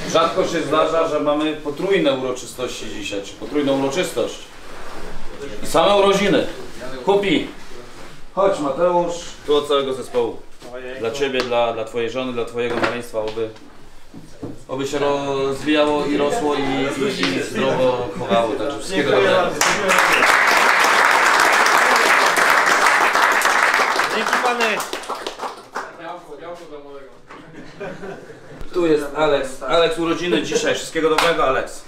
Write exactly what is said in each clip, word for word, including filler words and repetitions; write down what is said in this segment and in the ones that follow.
Rzadko się zdarza, że mamy potrójne uroczystości dzisiaj, czy potrójną uroczystość. I same urodziny. Kupi. Chodź Mateusz, tu od całego zespołu. Dla ciebie, dla, dla twojej żony, dla twojego maleństwa, oby, oby się rozwijało i rosło i, i, i zdrowo chowało. Także wszystkiego dobrego. Dzięki pany. Tu jest Aleks. Aleks urodziny dzisiaj. Wszystkiego dobrego, Aleks.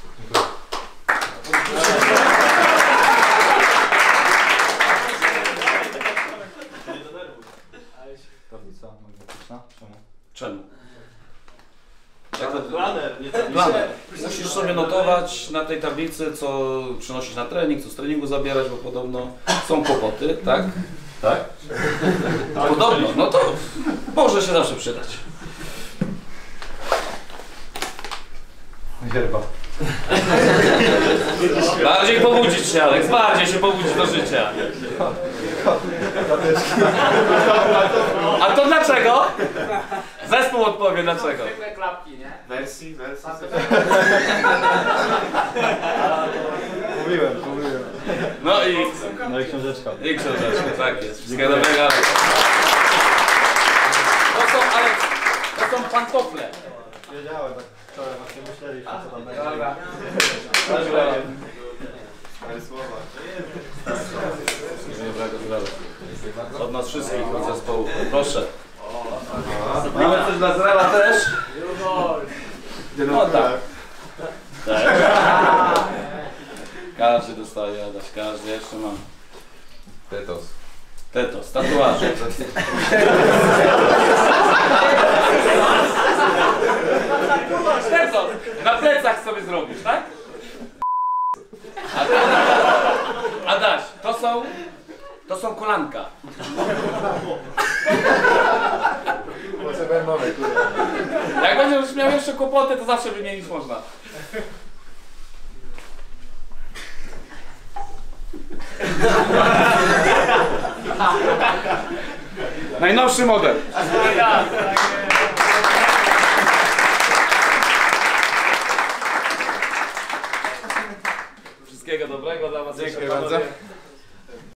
Tablica magnetyczna? Czemu? Czemu? Planer, nie Planer. Musisz sobie notować na tej tablicy, co przynosić na trening, co z treningu zabierać, bo podobno są kłopoty, tak? Tak? Podobno, no to może się zawsze przydać. Yerba. Bardziej pobudzić się, Aleks, bardziej się pobudzić do życia. A to dlaczego? Zespół odpowie dlaczego. Zwykłe klapki, nie? Wersji, wersji. Mówiłem, mówiłem. No i... No i książeczka. I książeczka, tak jest. Wszystkiego dobrego. To są, Aleks, to są pantofle. Wiedziałem, tak wczoraj właśnie myśleliśmy, co tam będzie. Dobra. Ale słowa. Dobrego zdrowia. Od nas wszystkich, od zespołu. Proszę. Mamy coś dla Zrela też? No tak. Tak. Każdy dostaje, Adaś, każdy. Jeszcze mam. Tetos. Tetos, tatuaże. Tetos, na plecach sobie zrobisz, tak? Adaś, to są, to są kolanka. Jak będziesz miał jeszcze kłopoty, to zawsze wymienić można. Najnowszy model. Wszystkiego dobrego dla was. Dziękuję bardzo.